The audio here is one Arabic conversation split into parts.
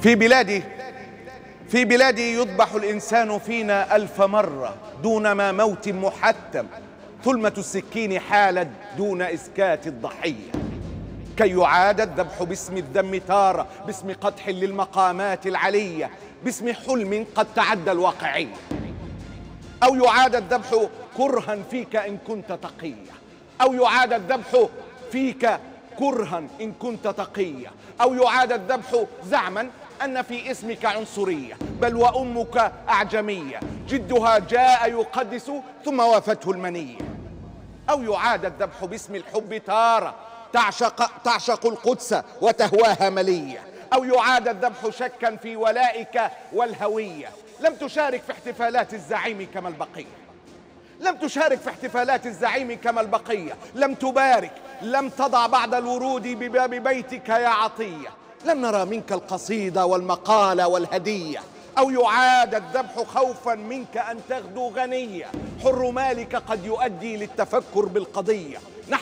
في بلادي يذبح الإنسان فينا 1000 مرة دون ما موت محتم. ثلمة السكين حالت دون إسكات الضحية، كي يعاد الذبح باسم الذم تارة، باسم قدح للمقامات العلية، باسم حلم قد تعدى الواقعية. أو يعاد الذبح كرها فيك إن كنت تقيا، أو يعاد الذبح فيك كرها إن كنت تقيا، أو يعاد الذبح زعما أن في اسمك عنصرية، بل وأمك أعجمية جدها جاء يقدس ثم وافته المنية. أو يعاد الذبح باسم الحب تارة، تعشق القدس وتهواها ملية. أو يعاد الذبح شكا في ولائك والهوية. لم تشارك في احتفالات الزعيم كما البقية، لم تشارك في احتفالات الزعيم كما البقية، لم تبارك، لم تضع بعد الورود بباب بيتك يا عطية، لم نرى منك القصيدة والمقالة والهدية. أو يعاد الذبح خوفا منك أن تغدو غنية، حر مالك قد يؤدي للتفكر بالقضية.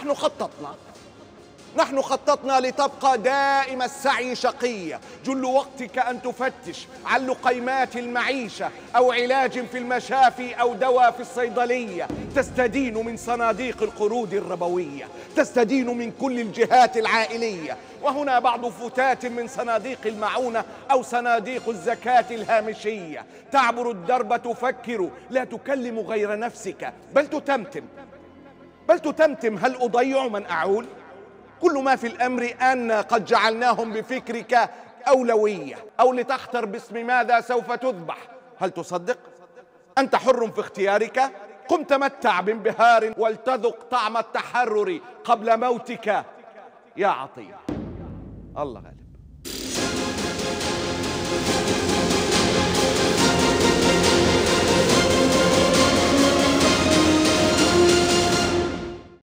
نحن خططنا لتبقى دائم السعي شقية، جل وقتك أن تفتش عن لقيمات المعيشة أو علاج في المشافي أو دواء في الصيدلية، تستدين من صناديق القروض الربوية، تستدين من كل الجهات العائلية، وهنا بعض فتات من صناديق المعونة أو صناديق الزكاة الهامشية. تعبر الدرب تفكر، لا تكلم غير نفسك بل تتمتم هل أضيع من أعول؟ كل ما في الأمر أن قد جعلناهم بفكرك أولوية، أو لتختر باسم ماذا سوف تذبح. هل تصدق؟ أنت حر في اختيارك. قم تمتع بانبهار ولتذق طعم التحرر قبل موتك يا عطية. الله غالب.